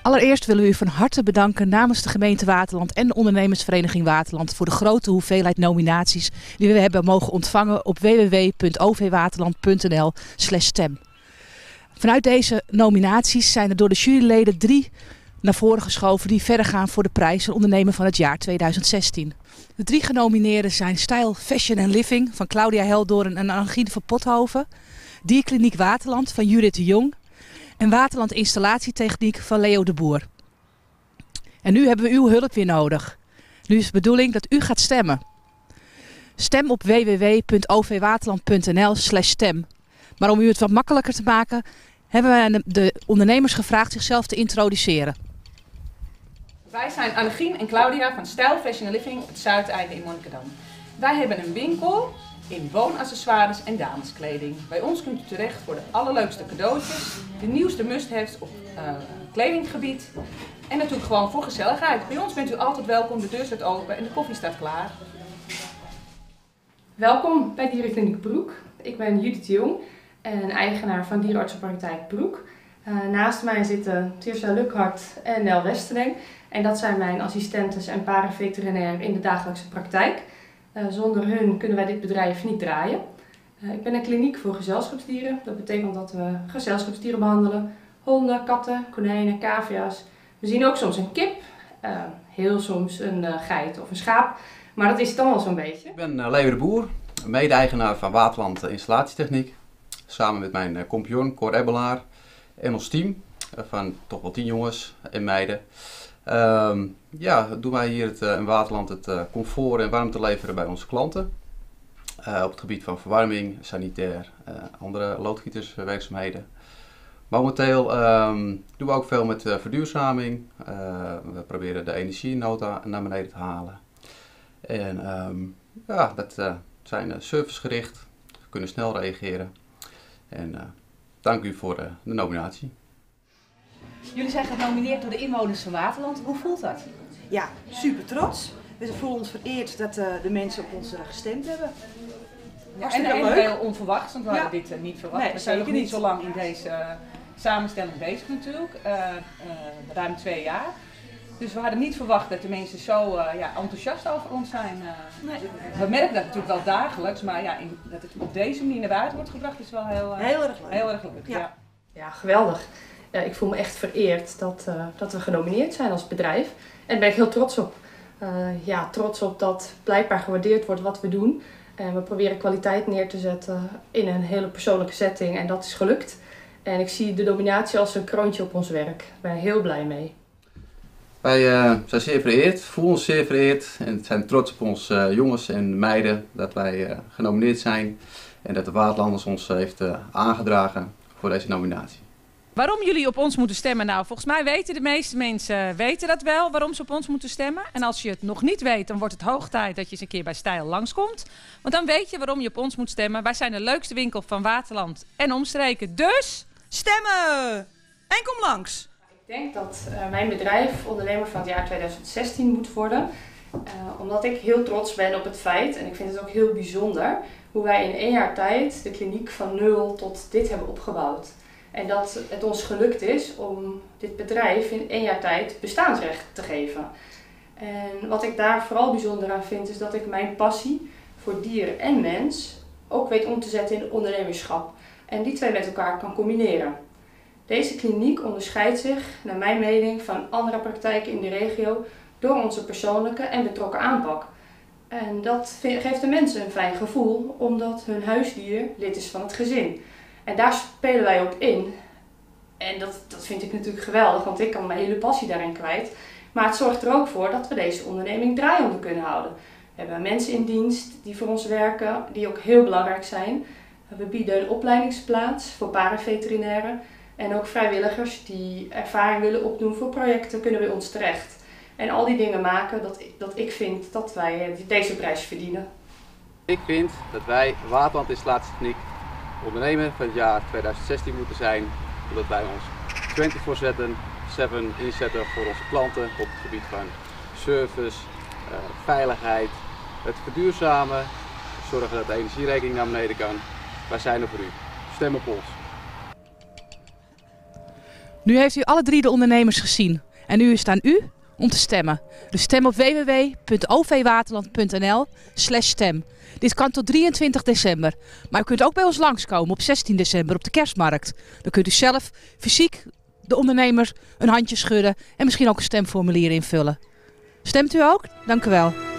Allereerst willen we u van harte bedanken namens de gemeente Waterland en de ondernemersvereniging Waterland voor de grote hoeveelheid nominaties die we hebben mogen ontvangen op www.ovwaterland.nl/stem. Vanuit deze nominaties zijn er door de juryleden 3 naar voren geschoven die verder gaan voor de prijs van ondernemer van het jaar 2016. De 3 genomineerden zijn Style, Fashion and Living van Claudia Heldoorn en Angine van Pothoven, Dierkliniek Waterland van Judith de Jong en Waterland Installatietechniek van Leo de Boer. En nu hebben we uw hulp weer nodig. Nu is de bedoeling dat u gaat stemmen. Stem op www.ovwaterland.nl/stem. Maar om u het wat makkelijker te maken, hebben we de ondernemers gevraagd zichzelf te introduceren. Wij zijn Angine en Claudia van Style, Fashion and Living op het Zuideinde in Monnikendam. Wij hebben een winkel in woonaccessoires en dameskleding. Bij ons kunt u terecht voor de allerleukste cadeautjes, de nieuwste must-haves op kledinggebied en natuurlijk gewoon voor gezelligheid. Bij ons bent u altijd welkom, de deur staat open en de koffie staat klaar. Welkom bij Dierenkliniek Broek. Ik ben Judith de Jong en eigenaar van dierenartsenpraktijk Broek. Naast mij zitten Tirza Lukhart en Nel Westerling. En dat zijn mijn assistentes en paraveterinair in de dagelijkse praktijk. Zonder hun kunnen wij dit bedrijf niet draaien. Ik ben een kliniek voor gezelschapsdieren. Dat betekent dat we gezelschapsdieren behandelen. Honden, katten, konijnen, cavia's. We zien ook soms een kip, heel soms een geit of een schaap. Maar dat is het dan wel zo'n beetje. Ik ben Leo de Boer, mede-eigenaar van Waterland Installatietechniek. Samen met mijn compagnon Cor Ebbelaar en ons team van toch wel 10 jongens en meiden. Doen wij hier in Waterland het comfort en warmte leveren bij onze klanten. Op het gebied van verwarming, sanitair, andere loodgieterswerkzaamheden. Momenteel doen we ook veel met verduurzaming. We proberen de energienota naar beneden te halen. En dat zijn servicegericht. We kunnen snel reageren. En dank u voor de nominatie. Jullie zijn genomineerd door de inwoners van Waterland. Hoe voelt dat? Ja, super trots. We voelen ons vereerd dat de mensen op ons gestemd hebben. Ja, en heel onverwachts, want we hadden dit niet verwacht. Nee, we zijn nog zeker niet zo lang in deze samenstelling bezig natuurlijk, ruim 2 jaar. Dus we hadden niet verwacht dat de mensen zo enthousiast over ons zijn. Nee. We merken dat natuurlijk wel dagelijks, maar dat het op deze manier naar buiten wordt gebracht is wel heel erg leuk. Ja. Ja, geweldig. Ik voel me echt vereerd dat we genomineerd zijn als bedrijf. En daar ben ik heel trots op. Trots op dat blijkbaar gewaardeerd wordt wat we doen. En we proberen kwaliteit neer te zetten in een hele persoonlijke setting en dat is gelukt. En ik zie de nominatie als een kroontje op ons werk. Ik ben er heel blij mee. Wij zijn zeer vereerd, voelen ons zeer vereerd en zijn trots op ons jongens en meiden dat wij genomineerd zijn. En dat de Waterlanders ons heeft aangedragen voor deze nominatie. Waarom jullie op ons moeten stemmen? Nou, volgens mij weten de meeste mensen dat wel, waarom ze op ons moeten stemmen. En als je het nog niet weet, dan wordt het hoog tijd dat je eens een keer bij Style langskomt. Want dan weet je waarom je op ons moet stemmen. Wij zijn de leukste winkel van Waterland en omstreken. Dus Stemmen! En kom langs! Ik denk dat mijn bedrijf ondernemer van het jaar 2016 moet worden. Omdat ik heel trots ben op het feit, en ik vind het ook heel bijzonder, hoe wij in 1 jaar tijd de kliniek van 0 tot dit hebben opgebouwd. En dat het ons gelukt is om dit bedrijf in 1 jaar tijd bestaansrecht te geven. En wat ik daar vooral bijzonder aan vind, is dat ik mijn passie voor dier en mens ook weet om te zetten in ondernemerschap. En die 2 met elkaar kan combineren. Deze kliniek onderscheidt zich, naar mijn mening, van andere praktijken in de regio door onze persoonlijke en betrokken aanpak. En dat geeft de mensen een fijn gevoel, omdat hun huisdier lid is van het gezin. En daar spelen wij op in. En dat vind ik natuurlijk geweldig, want ik kan mijn hele passie daarin kwijt. Maar het zorgt er ook voor dat we deze onderneming draaiende kunnen houden. We hebben mensen in dienst die voor ons werken, die ook heel belangrijk zijn. We bieden een opleidingsplaats voor paraveterinairen. En ook vrijwilligers die ervaring willen opdoen voor projecten kunnen bij ons terecht. En al die dingen maken dat ik vind dat wij deze prijs verdienen. Ik vind dat wij Waterland Installatietechniek ondernemer van het jaar 2016 moeten zijn. Omdat wij ons 24/7 inzetten voor onze klanten op het gebied van service, veiligheid, het verduurzamen, zorgen dat de energierekening naar beneden kan. Wij zijn er voor u. Stem op ons. Nu heeft u alle 3 de ondernemers gezien. En nu is het aan u om te stemmen. Dus stem op www.ovwaterland.nl/stem. Dit kan tot 23 december. Maar u kunt ook bij ons langskomen op 16 december op de kerstmarkt. Dan kunt u zelf fysiek de ondernemer een handje schudden en misschien ook een stemformulier invullen. Stemt u ook? Dank u wel.